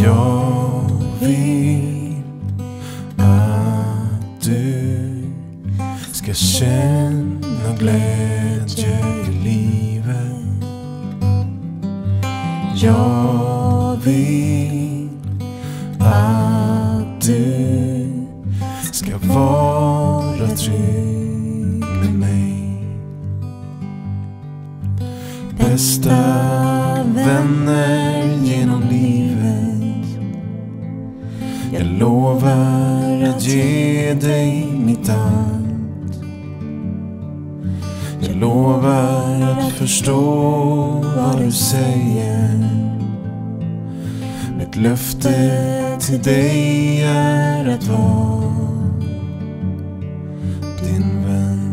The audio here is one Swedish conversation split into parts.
Jag vill att du ska känna glädje i livet. Jag vill att du ska vara trygg med mig. Bästa vänner genom livet, jag lovar att ge dig mitt allt. Jag lovar att förstå vad du säger. Mitt löfte till dig är att vara din vän.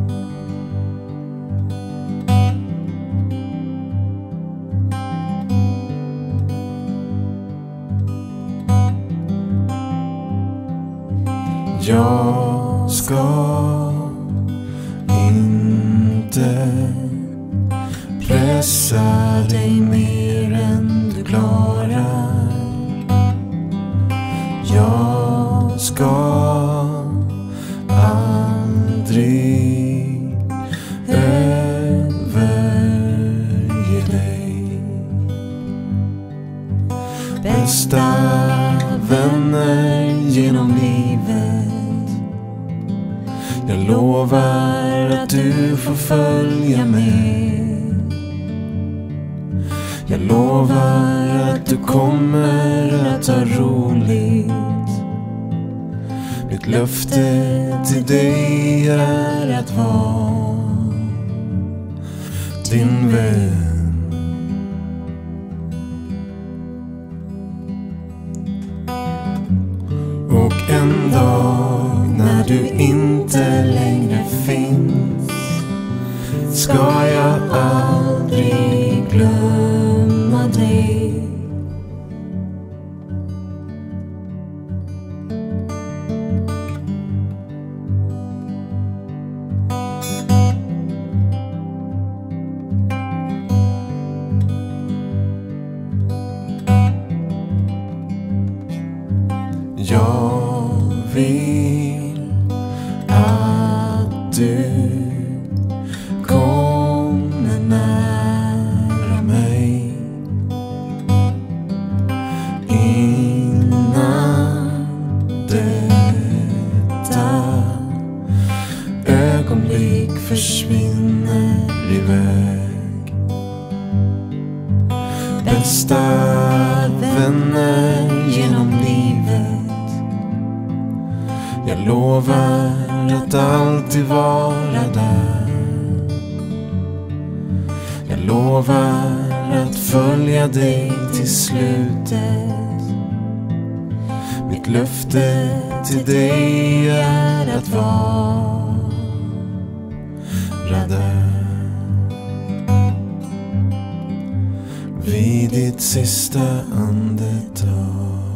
Jag ska inte pressa dig mer än du klarar. Jag ska aldrig överge dig. Bästa vänner genom livet, jag lovar att du får följa med. Jag lovar att du kommer att ha roligt. Mitt löfte till dig är att vara din vän. Och en dag när du inte längre finns, ska jag aldrig glömma dig. Jag vill att du kommer nära mig innan detta ögonblick försvinner iväg. Bästa vänner genom livet, jag lovar att alltid vara där. Jag lovar att följa dig till slutet. Mitt löfte till dig är att vara där vid ditt sista andetag.